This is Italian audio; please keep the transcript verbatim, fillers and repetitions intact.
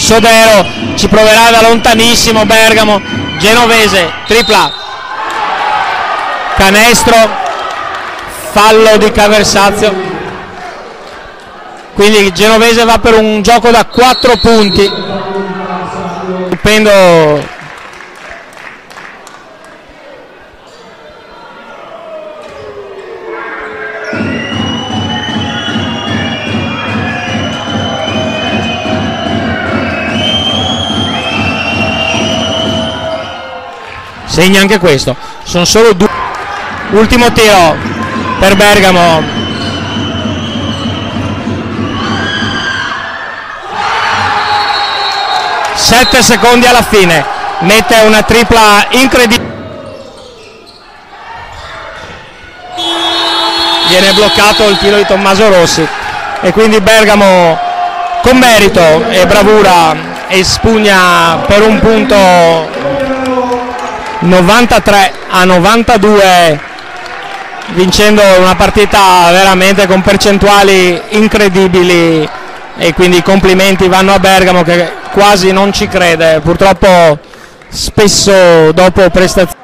Sodero ci proverà da lontanissimo Bergamo. Genovese, tripla, canestro, fallo di Caversazio, quindi Genovese va per un gioco da quattro punti. Stupendo segna anche questo, sono solo due. Ultimo tiro per Bergamo, sette secondi alla fine, mette una tripla incredibile, viene bloccato il tiro di Tommaso Rossi e quindi Bergamo con merito e bravura espugna per un punto novantatré a novantadue, vincendo una partita veramente con percentuali incredibili, e quindi i complimenti vanno a Bergamo che quasi non ci crede, purtroppo spesso dopo prestazioni